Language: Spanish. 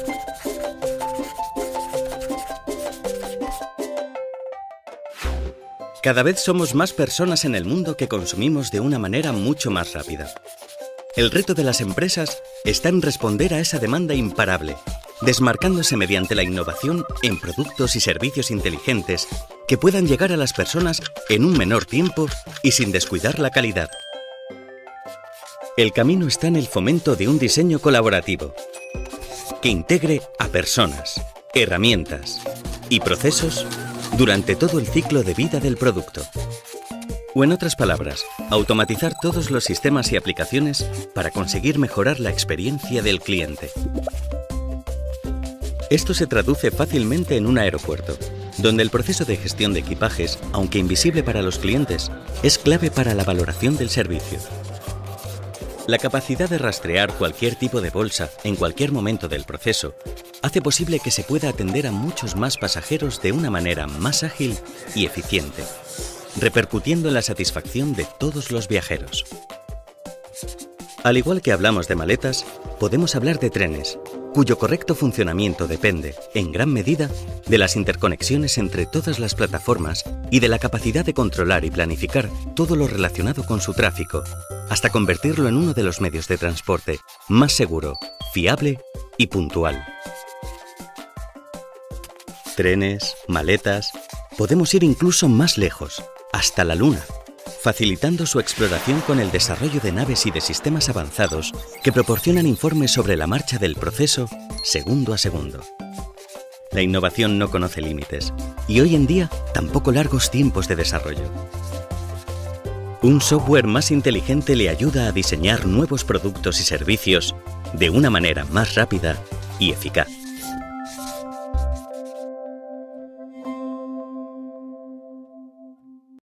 Cada vez somos más personas en el mundo que consumimos de una manera mucho más rápida. El reto de las empresas está en responder a esa demanda imparable, desmarcándose mediante la innovación en productos y servicios inteligentes que puedan llegar a las personas en un menor tiempo y sin descuidar la calidad. El camino está en el fomento de un diseño colaborativo que integre a personas, herramientas y procesos durante todo el ciclo de vida del producto. O en otras palabras, automatizar todos los sistemas y aplicaciones para conseguir mejorar la experiencia del cliente. Esto se traduce fácilmente en un aeropuerto, donde el proceso de gestión de equipajes, aunque invisible para los clientes, es clave para la valoración del servicio. La capacidad de rastrear cualquier tipo de bolsa en cualquier momento del proceso hace posible que se pueda atender a muchos más pasajeros de una manera más ágil y eficiente, repercutiendo en la satisfacción de todos los viajeros. Al igual que hablamos de maletas, podemos hablar de trenes, cuyo correcto funcionamiento depende, en gran medida, de las interconexiones entre todas las plataformas y de la capacidad de controlar y planificar todo lo relacionado con su tráfico, hasta convertirlo en uno de los medios de transporte más seguro, fiable y puntual. Trenes, maletas... Podemos ir incluso más lejos, hasta la Luna, facilitando su exploración con el desarrollo de naves y de sistemas avanzados que proporcionan informes sobre la marcha del proceso segundo a segundo. La innovación no conoce límites y hoy en día tampoco largos tiempos de desarrollo. Un software más inteligente le ayuda a diseñar nuevos productos y servicios de una manera más rápida y eficaz.